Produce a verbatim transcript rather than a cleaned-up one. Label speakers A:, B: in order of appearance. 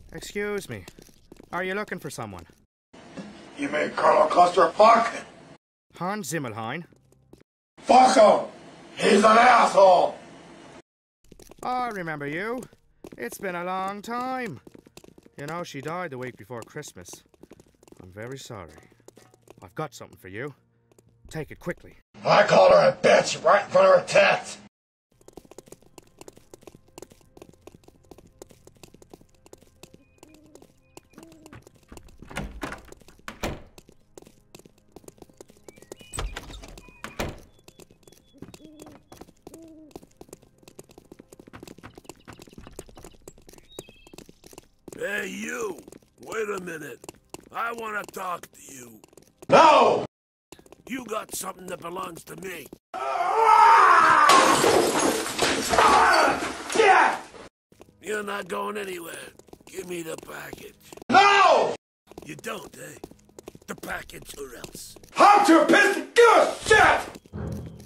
A: Excuse me. Are you looking for someone?
B: You mean Colonel Custer Fuck?
A: Hans Zimmelheim?
B: Fuck him! He's an asshole!
A: I remember you. It's been a long time. You know, she died the week before Christmas. I'm very sorry. I've got something for you. Take it quickly.
B: I called her a bitch right in front of her tits!
C: Hey, you! Wait a minute. I want to talk to you.
B: No!
C: You got something that belongs to me.
B: Yeah!
C: You're not going anywhere. Give me the package.
B: No!
C: You don't, eh? The package or else.
B: I'm too pissed to give a shit!